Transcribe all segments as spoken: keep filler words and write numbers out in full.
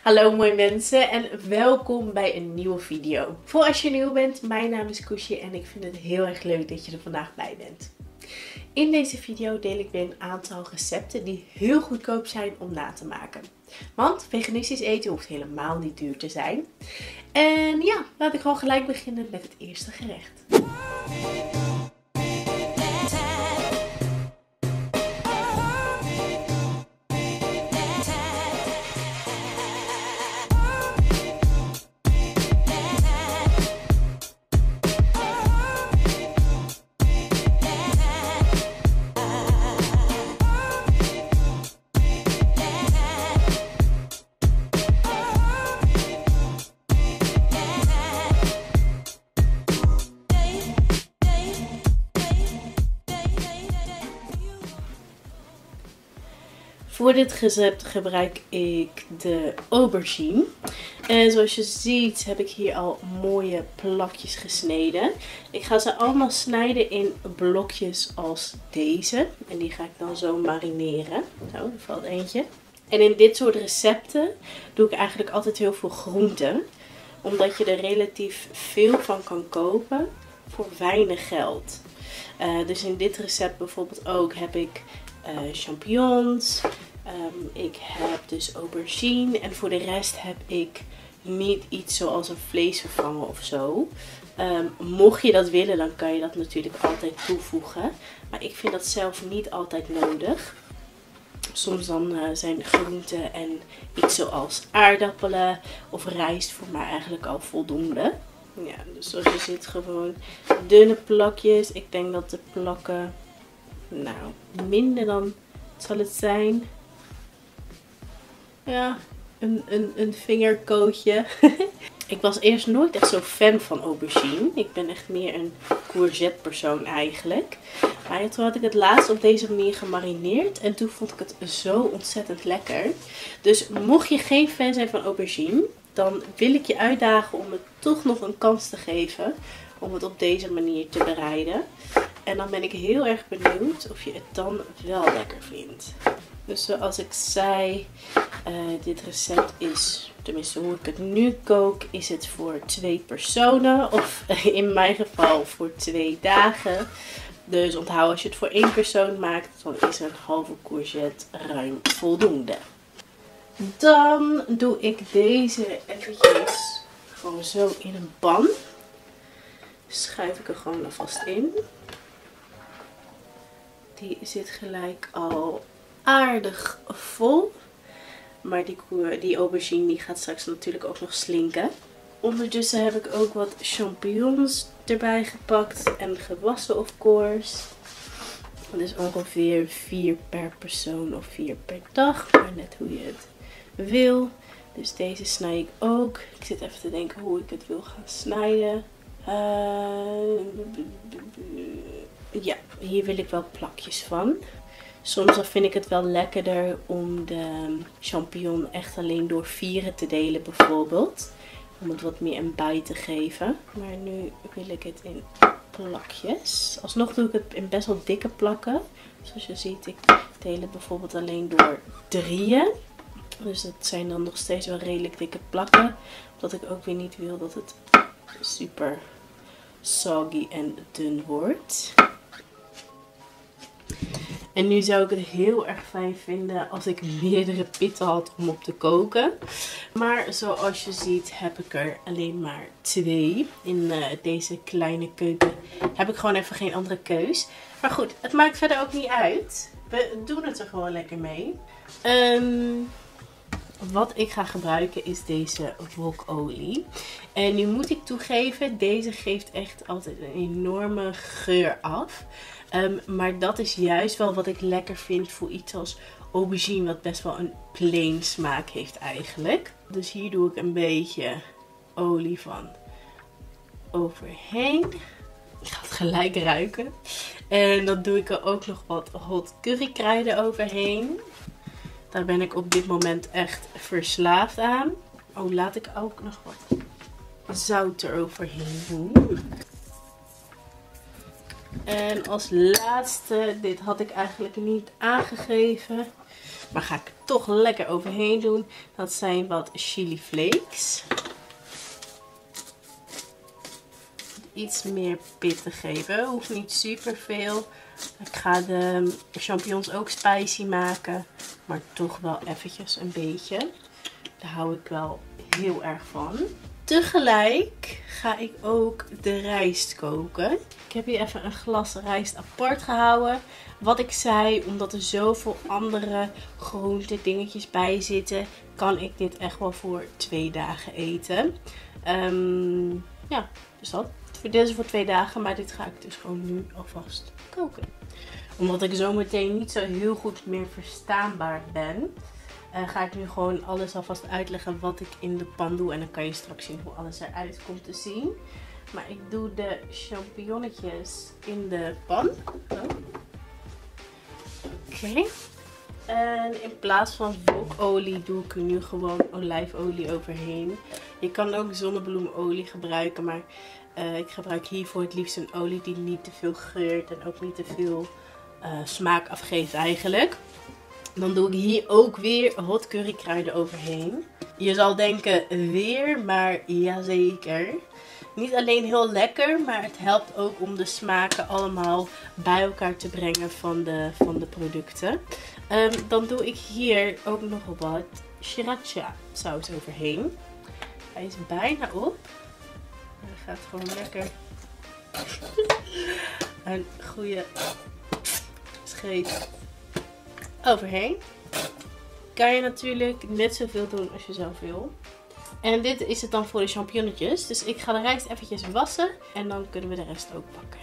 Hallo mooie mensen en welkom bij een nieuwe video. Voor als je nieuw bent, mijn naam is Koesje en ik vind het heel erg leuk dat je er vandaag bij bent. In deze video deel ik weer een aantal recepten die heel goedkoop zijn om na te maken. Want veganistisch eten hoeft helemaal niet duur te zijn. En ja, laat ik gewoon gelijk beginnen met het eerste gerecht. Voor dit recept gebruik ik de aubergine. En zoals je ziet heb ik hier al mooie plakjes gesneden. Ik ga ze allemaal snijden in blokjes als deze. En die ga ik dan zo marineren. Zo, er valt eentje. En in dit soort recepten doe ik eigenlijk altijd heel veel groenten. Omdat je er relatief veel van kan kopen voor weinig geld. Uh, dus in dit recept bijvoorbeeld ook heb ik uh, champignons. Um, ik heb dus aubergine en voor de rest heb ik niet iets zoals een vleesvervanger of zo. Um, mocht je dat willen, dan kan je dat natuurlijk altijd toevoegen. Maar ik vind dat zelf niet altijd nodig. Soms dan uh, zijn groenten en iets zoals aardappelen of rijst voor mij eigenlijk al voldoende. Ja, dus zoals je ziet gewoon dunne plakjes. Ik denk dat de plakken, nou, minder dan, wat zal het zijn? Ja, een, een, een vingerkootje. Ik was eerst nooit echt zo fan van aubergine. Ik ben echt meer een courgette persoon eigenlijk. Maar toen had ik het laatst op deze manier gemarineerd. En toen vond ik het zo ontzettend lekker. Dus mocht je geen fan zijn van aubergine, dan wil ik je uitdagen om het toch nog een kans te geven. Om het op deze manier te bereiden. En dan ben ik heel erg benieuwd of je het dan wel lekker vindt. Dus zoals ik zei, uh, dit recept is, tenminste hoe ik het nu kook, is het voor twee personen. Of in mijn geval voor twee dagen. Dus onthoud, als je het voor één persoon maakt, dan is een halve courgette ruim voldoende. Dan doe ik deze eventjes gewoon zo in een pan. Schuif ik er gewoon alvast in. Die zit gelijk al aardig vol. Maar die, die aubergine die gaat straks natuurlijk ook nog slinken. Ondertussen heb ik ook wat champignons erbij gepakt. En gewassen of course. Dat is ongeveer vier per persoon of vier per dag. Maar net hoe je het wil. Dus deze snij ik ook. Ik zit even te denken hoe ik het wil gaan snijden. Uh, ja, hier wil ik wel plakjes van. Soms dan vind ik het wel lekkerder om de champignon echt alleen door vieren te delen bijvoorbeeld. Om het wat meer een bite te geven. Maar nu wil ik het in plakjes. Alsnog doe ik het in best wel dikke plakken. Zoals je ziet, ik deel het bijvoorbeeld alleen door drieën. Dus dat zijn dan nog steeds wel redelijk dikke plakken. Omdat ik ook weer niet wil dat het super soggy en dun wordt. En nu zou ik het heel erg fijn vinden als ik meerdere pitten had om op te koken. Maar zoals je ziet heb ik er alleen maar twee. In uh, deze kleine keuken heb ik gewoon even geen andere keus. Maar goed, het maakt verder ook niet uit. We doen het er gewoon lekker mee. Um, wat ik ga gebruiken is deze wokolie. En nu moet ik toegeven, deze geeft echt altijd een enorme geur af. Um, maar dat is juist wel wat ik lekker vind voor iets als aubergine, wat best wel een plain smaak heeft eigenlijk. Dus hier doe ik een beetje olie van overheen. Ik ga het gelijk ruiken. En dan doe ik er ook nog wat hot curry kruiden overheen. Daar ben ik op dit moment echt verslaafd aan. Oh, laat ik ook nog wat zout eroverheen doen. En als laatste, dit had ik eigenlijk niet aangegeven, maar ga ik er toch lekker overheen doen. Dat zijn wat chili flakes. Iets meer pit te geven. Hoeft niet super veel. Ik ga de champignons ook spicy maken. Maar toch wel eventjes een beetje. Daar hou ik wel heel erg van. Tegelijk ga ik ook de rijst koken. Ik heb hier even een glas rijst apart gehouden. Wat ik zei, omdat er zoveel andere groente dingetjes bij zitten, kan ik dit echt wel voor twee dagen eten. Um, ja, dus dat. Dit is voor twee dagen, maar dit ga ik dus gewoon nu alvast koken. Omdat ik zometeen niet zo heel goed meer verstaanbaar ben, uh, ga ik nu gewoon alles alvast uitleggen wat ik in de pan doe. En dan kan je straks zien hoe alles eruit komt te zien. Maar ik doe de champignonnetjes in de pan. Oké. Okay. En in plaats van wokolie doe ik er nu gewoon olijfolie overheen. Je kan ook zonnebloemolie gebruiken, maar uh, ik gebruik hiervoor het liefst een olie die niet te veel geurt en ook niet te veel uh, smaak afgeeft eigenlijk. Dan doe ik hier ook weer hot curry kruiden overheen. Je zal denken weer, maar jazeker. Niet alleen heel lekker, maar het helpt ook om de smaken allemaal bij elkaar te brengen van de, van de producten. Um, dan doe ik hier ook nog wat sriracha saus overheen. Hij is bijna op. Hij gaat gewoon lekker een goede scheet overheen. Kan je natuurlijk net zoveel doen als je zelf wil. En dit is het dan voor de champignonnetjes. Dus ik ga de rijst eventjes wassen en dan kunnen we de rest ook pakken.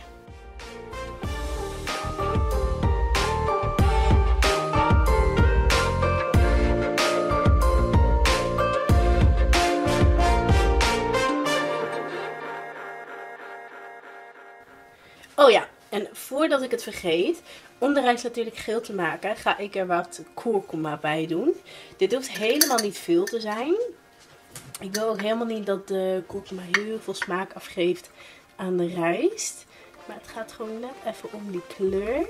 Oh ja, en voordat ik het vergeet, om de rijst natuurlijk geel te maken, ga ik er wat kurkuma bij doen. Dit hoeft helemaal niet veel te zijn. Ik wil ook helemaal niet dat de kurkuma heel veel smaak afgeeft aan de rijst. Maar het gaat gewoon net even om die kleur.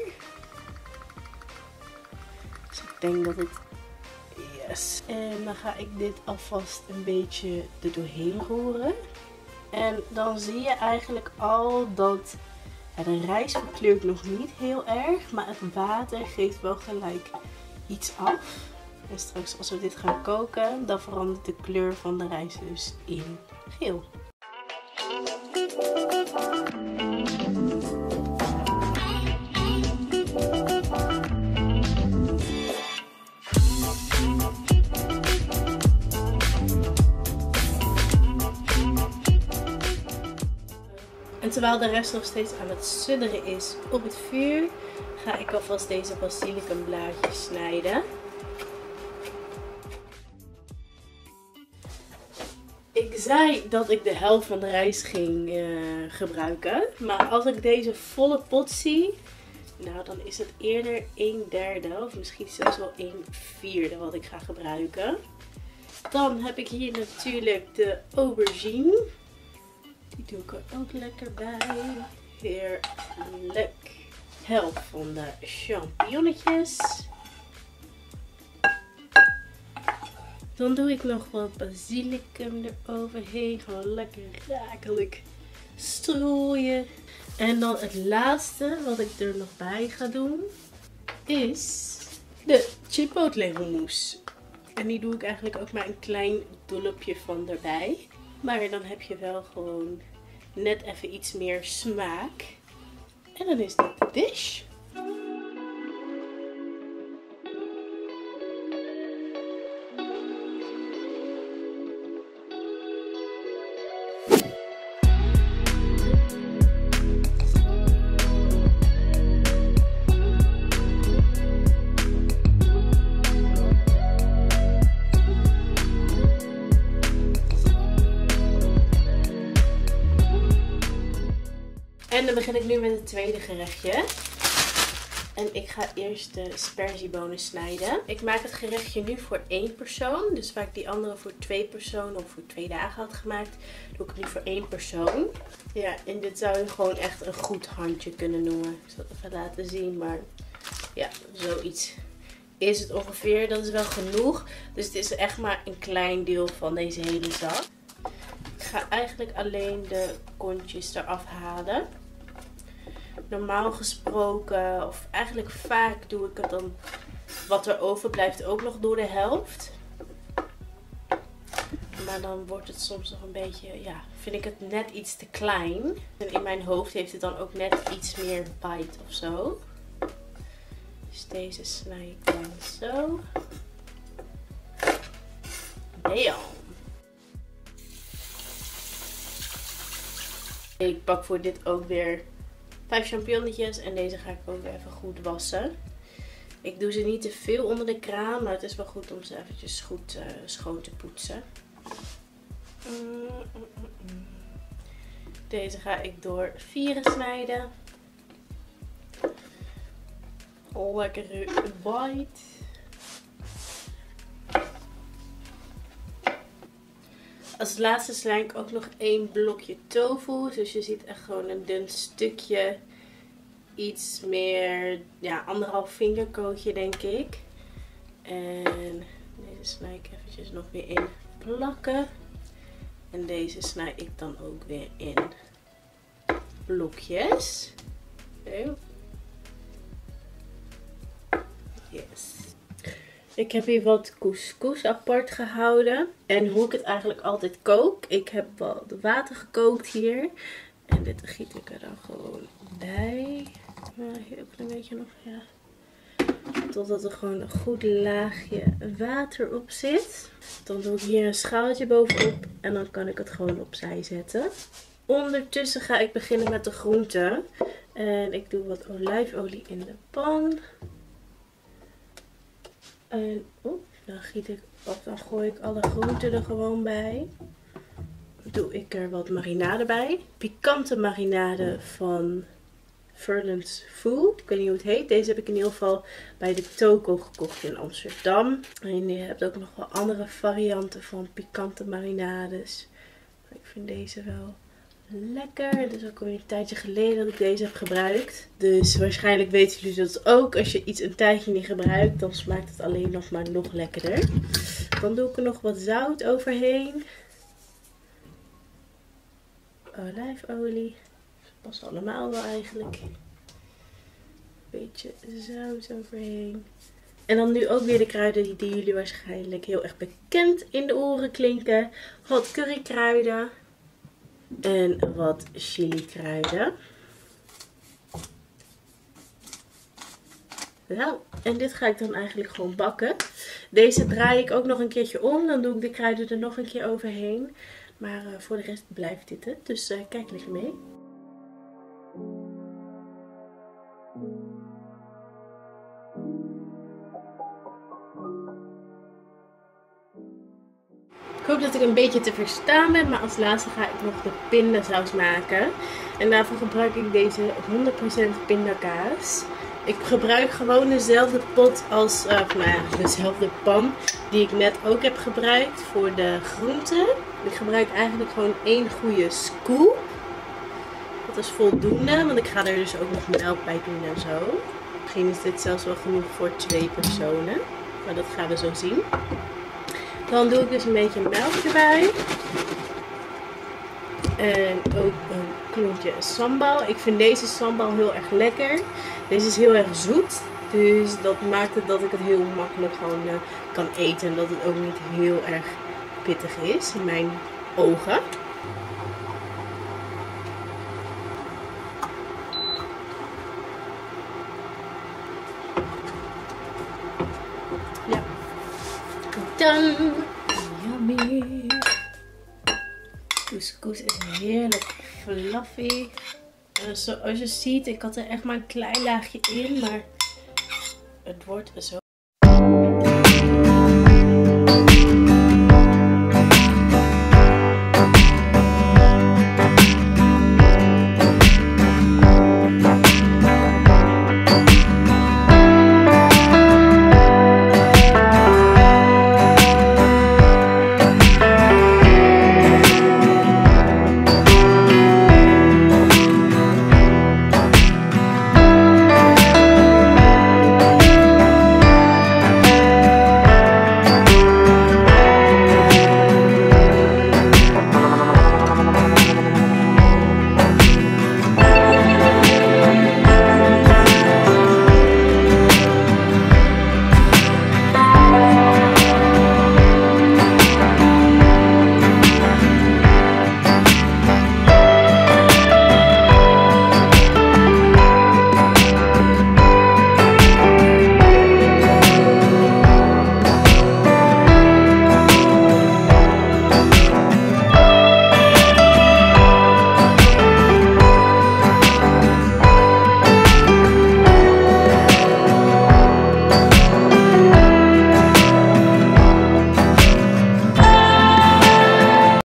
Dus ik denk dat het... Yes. En dan ga ik dit alvast een beetje er doorheen roeren. En dan zie je eigenlijk al dat... Ja, de rijst verkleurt nog niet heel erg, maar het water geeft wel gelijk iets af. En straks als we dit gaan koken, dan verandert de kleur van de rijst dus in geel. En terwijl de rest nog steeds aan het sudderen is op het vuur, ga ik alvast deze basilicumblaadjes snijden. Ik zei dat ik de helft van de rijst ging uh, gebruiken. Maar als ik deze volle pot zie, nou dan is het eerder een derde of misschien zelfs wel een vierde wat ik ga gebruiken. Dan heb ik hier natuurlijk de aubergine. Die doe ik er ook lekker bij. Heerlijk. Helft van de champignonnetjes. Dan doe ik nog wat basilicum eroverheen. Gewoon lekker rakelijk strooien. En dan het laatste wat ik er nog bij ga doen is de chipotle hummus. En die doe ik eigenlijk ook maar een klein dollopje van erbij. Maar dan heb je wel gewoon net even iets meer smaak. En dan is dit de dish. En dan begin ik nu met het tweede gerechtje. En ik ga eerst de sperziebonen snijden. Ik maak het gerechtje nu voor één persoon. Dus waar ik die andere voor twee personen of voor twee dagen had gemaakt, doe ik het nu voor één persoon. Ja, en dit zou je gewoon echt een goed handje kunnen noemen. Ik zal het even laten zien, maar ja, zoiets is het ongeveer. Dat is wel genoeg. Dus het is echt maar een klein deel van deze hele zak. Ik ga eigenlijk alleen de kontjes eraf halen. Normaal gesproken, of eigenlijk vaak doe ik het dan, wat er overblijft ook nog door de helft. Maar dan wordt het soms nog een beetje, ja, vind ik het net iets te klein. En in mijn hoofd heeft het dan ook net iets meer bite of zo. Dus deze snij ik dan zo. Bam! Ik pak voor dit ook weer vijf champignonnetjes en deze ga ik ook weer even goed wassen. Ik doe ze niet te veel onder de kraan, maar het is wel goed om ze eventjes goed uh, schoon te poetsen. Mm, mm, mm. Deze ga ik door vieren snijden. Oh, lekkere bite. Als laatste snij ik ook nog één blokje tofu. Dus je ziet echt gewoon een dun stukje. Iets meer, ja, anderhalf vingerkootje denk ik. En deze snij ik eventjes nog weer in plakken. En deze snij ik dan ook weer in blokjes. Zo. Yes. Ik heb hier wat couscous apart gehouden. En hoe ik het eigenlijk altijd kook. Ik heb wat water gekookt hier. En dit giet ik er dan gewoon bij. Nou, hier ook een beetje nog, ja. Totdat er gewoon een goed laagje water op zit. Dan doe ik hier een schaaltje bovenop. En dan kan ik het gewoon opzij zetten. Ondertussen ga ik beginnen met de groenten. En ik doe wat olijfolie in de pan. En oh, dan giet ik, of dan gooi ik alle groenten er gewoon bij. Doe ik er wat marinade bij. Pikante marinade van Verlance Food. Ik weet niet hoe het heet. Deze heb ik in ieder geval bij de Toko gekocht in Amsterdam. En je hebt ook nog wel andere varianten van pikante marinades. Ik vind deze wel lekker. Het is ook alweer een tijdje geleden dat ik deze heb gebruikt. Dus waarschijnlijk weten jullie dat ook. Als je iets een tijdje niet gebruikt, dan smaakt het alleen nog maar nog lekkerder. Dan doe ik er nog wat zout overheen. Olijfolie. Dat past allemaal wel eigenlijk. Beetje zout overheen. En dan nu ook weer de kruiden die, die jullie waarschijnlijk heel erg bekend in de oren klinken. Wat currykruiden. En wat chili kruiden. Nou, en dit ga ik dan eigenlijk gewoon bakken. Deze draai ik ook nog een keertje om. Dan doe ik de kruiden er nog een keer overheen. Maar uh, voor de rest blijft dit het. Dus uh, kijk lekker mee. Ik hoop dat ik een beetje te verstaan ben, maar als laatste ga ik nog de pindasaus maken. En daarvoor gebruik ik deze honderd procent pindakaas. Ik gebruik gewoon dezelfde pot als, uh, nou ja, dezelfde pan die ik net ook heb gebruikt voor de groenten. Ik gebruik eigenlijk gewoon één goede scoop. Dat is voldoende, want ik ga er dus ook nog melk bij doen en zo. Misschien is dit zelfs wel genoeg voor twee personen, maar dat gaan we zo zien. Dan doe ik dus een beetje melk erbij. En ook een klontje sambal. Ik vind deze sambal heel erg lekker. Deze is heel erg zoet. Dus dat maakt het dat ik het heel makkelijk gewoon uh, kan eten. En dat het ook niet heel erg pittig is in mijn ogen. Ja. Dan. Yummy. Couscous is heerlijk fluffy. Uh, zoals je ziet, ik had er echt maar een klein laagje in, maar het wordt zo